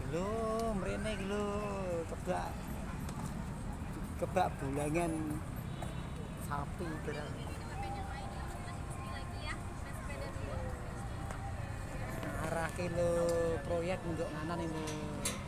Lho, mrene iki lho, kebak kebak bulangan sapi barang. Arah ke lho proyek untuk nganan ini.